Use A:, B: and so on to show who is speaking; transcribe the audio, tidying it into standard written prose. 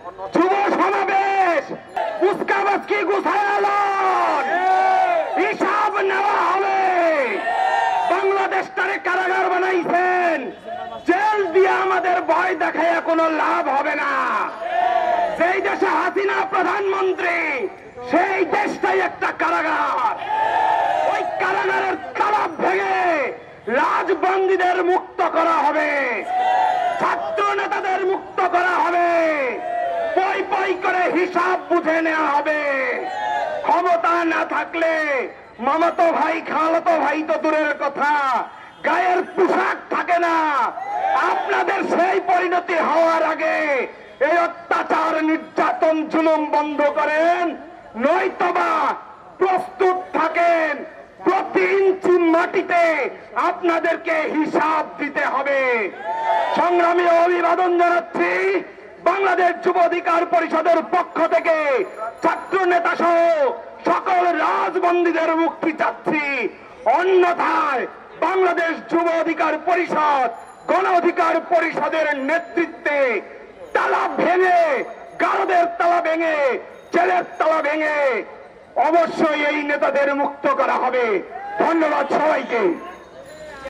A: যুব সমাবেশ উস্কাবাস্কি গুছায়ালন হিসাব নেওয়া হবে। বাংলাদেশটারে কারাগার বানাইছেন, জেল দিয়ে আমাদের ভয় দেখায় কোনো লাভ হবে না। যেই দেশে হাসিনা প্রধানমন্ত্রী, সেই দেশটাই একটা কারাগার। ওই কারাগারের তালা ভেঙে রাজবন্দীদের মুক্ত করা হবে, ছাত্র নেতাদের মুক্ত করা হবে, পই পই করে হিসাব বুঝে নেওয়া হবে। ক্ষমতা না থাকলে মামাতো ভাই খালাতো ভাই তো দূরের কথা, গায়ের পোশাক থাকে না। আপনাদের সেই পরিণতি হওয়ার আগে এই অত্যাচার নির্যাতন জুলুম বন্ধ করেন, নয়তোবা প্রস্তুত থাকেন, প্রতি ইঞ্চি মাটিতে আপনাদেরকে হিসাব দিতে হবে। সংগ্রামী অভিবাদন জানাচ্ছি। বাংলাদেশ যুব অধিকার পরিষদের পক্ষ থেকে ছাত্র নেতা সহ সকল রাজবন্দীদের মুক্তি চাচ্ছি। অন্যথায় বাংলাদেশ যুব অধিকার পরিষদ গণ অধিকার পরিষদের নেতৃত্বে তালা ভেঙে, গারদের তালা ভেঙে, জেলের তালা ভেঙে অবশ্যই এই নেতাদের মুক্ত করা হবে। ধন্যবাদ সবাইকে।